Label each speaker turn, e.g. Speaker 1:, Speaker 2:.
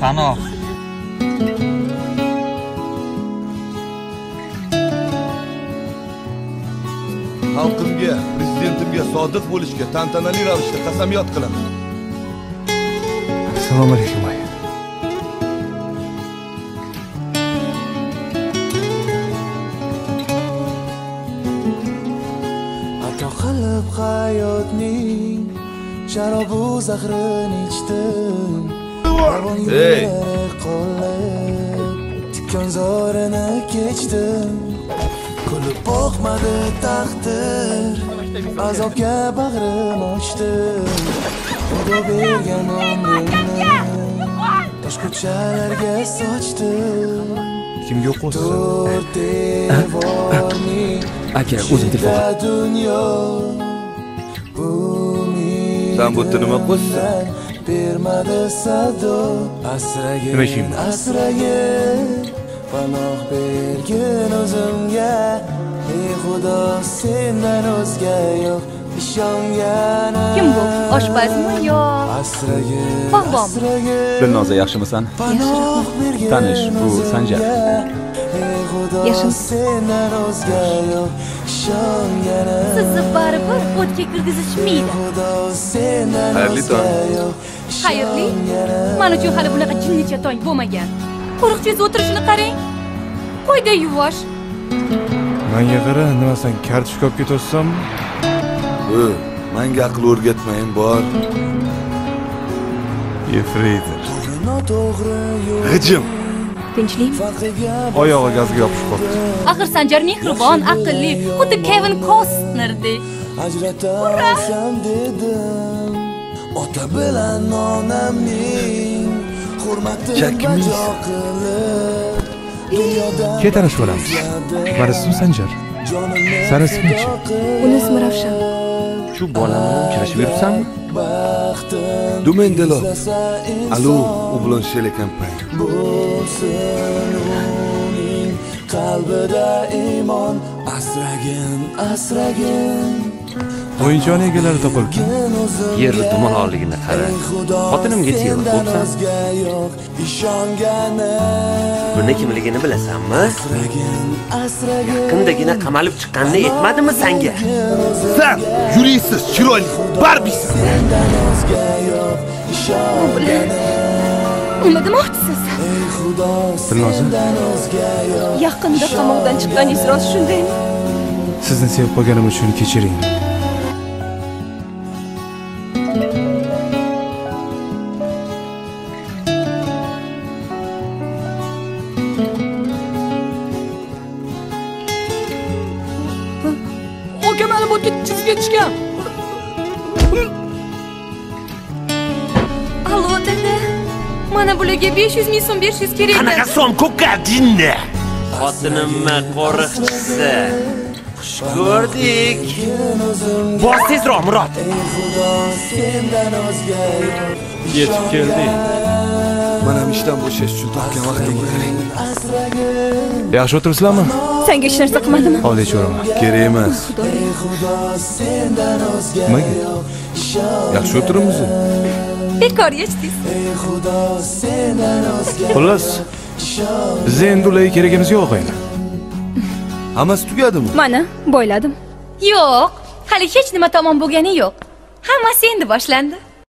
Speaker 1: Panoh.
Speaker 2: Xalqimga, prezidentimga sodiq bo'lishga tantanali ravishda qasamyod qilaman.
Speaker 3: Assalomu alaykum aya.
Speaker 4: Ato qilib hayotning sharobu zahrini ichdim.
Speaker 2: Hey!
Speaker 4: Tikkan zorini kechdim. Kulib boqmadi taqdir, azobga bag'rim ochdim. Xudo bergan umrimni tosh ko'chalarga sochdim.
Speaker 3: Kimga o'qiysiz?
Speaker 4: To'rt devorning
Speaker 3: Aka, o'zim telefon.
Speaker 4: dunyo.
Speaker 2: Sen bu nima qo'shsan?
Speaker 4: Bermadi sado, asragin,
Speaker 3: Nima ishing bor?
Speaker 4: asragin. Panoh bergin o'zimga, ey Xudo sendan o'zga yo'q ishonganim.
Speaker 5: Kim bu? Oshpazmi yo
Speaker 4: Asragin,
Speaker 5: bog'bonmi?
Speaker 4: asragin.
Speaker 3: Dilnoza yaxshimisan?
Speaker 4: Panoh bergin
Speaker 3: Tanish, bu Sanjar.
Speaker 4: Ey Xudo
Speaker 5: Yaxshimisiz?
Speaker 4: sendan o'zga yo'q ishonganim.
Speaker 5: Sizni baribir o'tga kirgizishmaydi.
Speaker 4: Xudo sendan
Speaker 2: Xayrli
Speaker 4: o'zga
Speaker 2: tong.
Speaker 4: yo'q
Speaker 5: Xayrli.
Speaker 4: ishonganim.
Speaker 5: Mana shu hali bunaqa jinnicha tong bo'lmagan. Qo'riqchingiz o'tirishini qarang. Qo'yda yuvosh.
Speaker 3: Menga qara, nima sen kartoshka olib ketyapsanmi?
Speaker 2: Menga aql o'rgatmayin bor.
Speaker 3: Efreydir.
Speaker 4: Noto'g'ri yo'l
Speaker 2: G'ijim.
Speaker 5: Tinchlikmi?
Speaker 4: farqiga
Speaker 3: Oyog'i gazga yopishib qolibdi.
Speaker 5: Axir Sanjar mehribon, aqlli, xuddi Kevin Costnerdek.
Speaker 4: ajratasam dedim. Ota bilan onamning hurmatini
Speaker 2: Chakmis.
Speaker 4: bajo qilib dunyodan
Speaker 3: Ketarish bo'lamiz. Bari ismi Sanjar.
Speaker 4: jonimni
Speaker 3: Sani isming-chi?
Speaker 5: Uni ismi Ravshan.
Speaker 3: Shu bolani uchrashib yuribsanmi?
Speaker 4: baxtim
Speaker 2: Dumendelo.
Speaker 4: izlasa
Speaker 2: Alo,
Speaker 4: inson
Speaker 2: u bilan shele kampaniya.
Speaker 4: bo'lsin uning qalbida iymon. Asragin, asragin.
Speaker 3: O'yinchoq egalari topildi.
Speaker 6: Yer dumalorligini qara. Xotinimga tegib bo'psan. Buni kimligini bilasanmi? Yaqindagina qamalib chiqqanini aytmadimi senga?
Speaker 2: Sen yuriysiz, chiroyli, barbisiz.
Speaker 5: Nima demoqchisiz?
Speaker 3: Dilnoza,
Speaker 5: Yaqinda qamoqdan chiqqaningiz rost shundaymi?
Speaker 3: sizni sevib qolganim uchun kechiring.
Speaker 5: Oka mani bo'tga chizib ketishgan. Allo dada. Mana bularga 500 ming so'm berishingiz kerak edi.
Speaker 6: Qanaqa so'm ko'kardingni? Xotinimni qo'riqchisi. Xush ko'rdik. Bor tezroq Murod.
Speaker 3: Yetib keldik.
Speaker 2: Mana ishdan bo'shash uchun topgan vaqtimni qarang.
Speaker 3: Yaxshi o'tiribsizlarmi?
Speaker 5: Senga hech narsa qilmadimi?
Speaker 3: Oldi cho'raman.
Speaker 2: Kerak emas.
Speaker 3: Nimaga?
Speaker 2: Yaxshi o'tiribmiz.
Speaker 5: Bekor yechdingiz.
Speaker 3: Xullas, bizga endi ularga kerakimiz yo'q endi.
Speaker 2: Hammasi tugadimi?
Speaker 5: Mana, bo'yladim. Yo'q, hali hech nima tamom bo'lgani yo'q. Hammasi endi boshlandi.